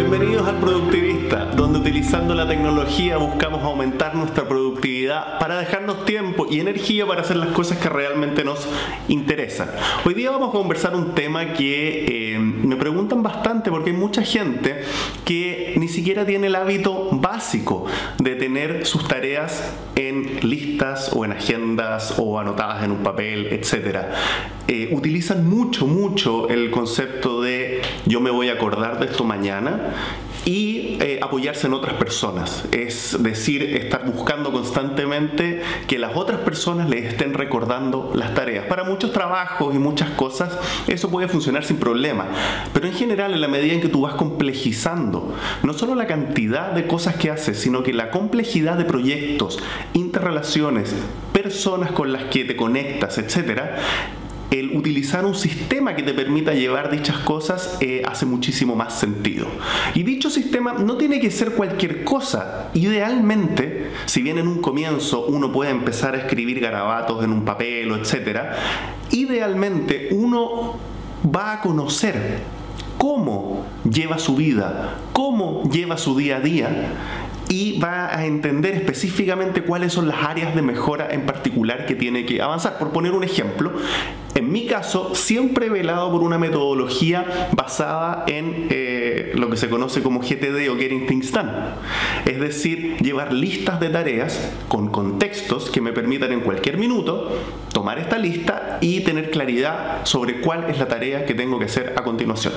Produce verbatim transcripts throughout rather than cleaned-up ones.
Bienvenidos al Productivista, donde utilizando la tecnología buscamos aumentar nuestra productividad para dejarnos tiempo y energía para hacer las cosas que realmente nos interesan. Hoy día vamos a conversar un tema que eh, me preguntan bastante porque hay mucha gente que ni siquiera tiene el hábito básico de tener sus tareas en listas o en agendas o anotadas en un papel, etcétera. Eh, utilizan mucho, mucho el concepto de yo me voy a acordar de esto mañana y eh, apoyarse en otras personas, es decir, estar buscando constantemente que las otras personas les estén recordando las tareas. Para muchos trabajos y muchas cosas eso puede funcionar sin problema, pero en general, en la medida en que tú vas complejizando no solo la cantidad de cosas que haces, sino que la complejidad de proyectos, interrelaciones, personas con las que te conectas, etcétera, el utilizar un sistema que te permita llevar dichas cosas eh, hace muchísimo más sentido. Y dicho sistema no tiene que ser cualquier cosa. Idealmente, si bien en un comienzo uno puede empezar a escribir garabatos en un papel o etcétera, idealmente uno va a conocer cómo lleva su vida, cómo lleva su día a día, y va a entender específicamente cuáles son las áreas de mejora en particular que tiene que avanzar. Por poner un ejemplo, en mi caso siempre he velado por una metodología basada en eh, lo que se conoce como G T D o Getting Things Done. Es decir, llevar listas de tareas con contextos que me permitan en cualquier minuto tomar esta lista y tener claridad sobre cuál es la tarea que tengo que hacer a continuación.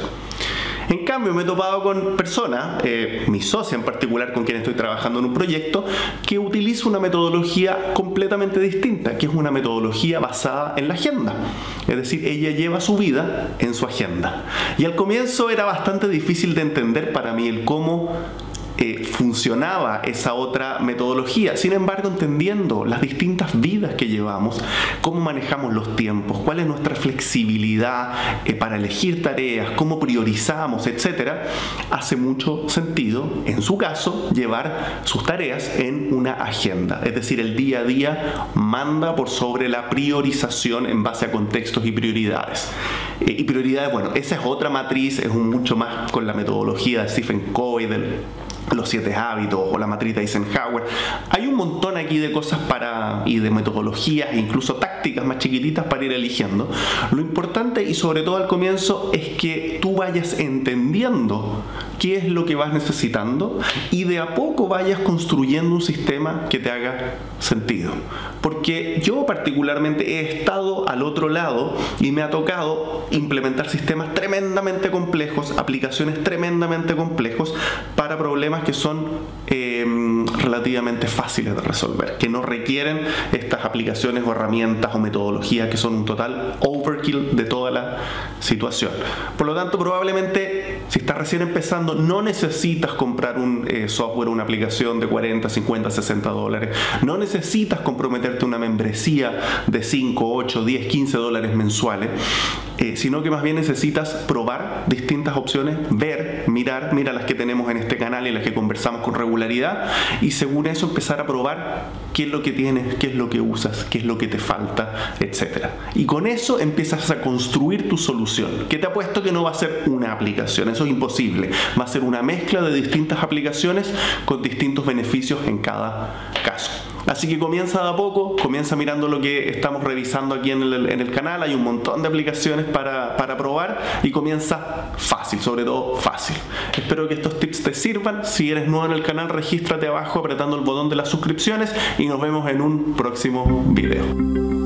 En cambio, me he topado con personas, eh, mi socia en particular con quien estoy trabajando en un proyecto, que utiliza una metodología completamente distinta, que es una metodología basada en la agenda. Es decir, ella lleva su vida en su agenda. Y al comienzo era bastante difícil de entender para mí el cómo Eh, funcionaba esa otra metodología. Sin embargo, entendiendo las distintas vidas que llevamos, cómo manejamos los tiempos, cuál es nuestra flexibilidad eh, para elegir tareas, cómo priorizamos, etcétera, hace mucho sentido, en su caso, llevar sus tareas en una agenda. Es decir, el día a día manda por sobre la priorización en base a contextos y prioridades. Eh, y prioridades, bueno, esa es otra matriz, es un mucho más con la metodología de Stephen Covey, del los siete hábitos o la matriz de Eisenhower. Hay un montón aquí de cosas para y de metodologías e incluso tácticas más chiquititas para ir eligiendo. Lo importante y sobre todo al comienzo es que tú vayas entendiendo qué es lo que vas necesitando y de a poco vayas construyendo un sistema que te haga sentido. Porque yo particularmente he estado al otro lado y me ha tocado implementar sistemas tremendamente complejos, aplicaciones tremendamente complejos para problemas que son eh, relativamente fáciles de resolver, que no requieren estas aplicaciones o herramientas o metodologías que son un total overkill de toda la situación. Por lo tanto, probablemente si estás recién empezando no necesitas comprar un eh, software o una aplicación de cuarenta, cincuenta, sesenta dólares. No necesitas comprometerte a una membresía de cinco, ocho, diez, quince dólares mensuales, eh, sino que más bien necesitas probar distintas opciones, ver, mirar, mira las que tenemos en este canal y las que conversamos con regularidad, y según eso empezar a probar qué es lo que tienes, qué es lo que usas, qué es lo que te falta, etcétera. Y con eso empiezas a construir tu solución, que te apuesto que no va a ser una aplicación, eso es imposible, va a ser una mezcla de distintas aplicaciones con distintos beneficios en cada caso. Así que comienza de a poco, comienza mirando lo que estamos revisando aquí en el, en el canal. Hay un montón de aplicaciones para, para probar y comienza fácil, sobre todo fácil. Espero que estos tips te sirvan. Si eres nuevo en el canal, regístrate abajo apretando el botón de las suscripciones y nos vemos en un próximo video.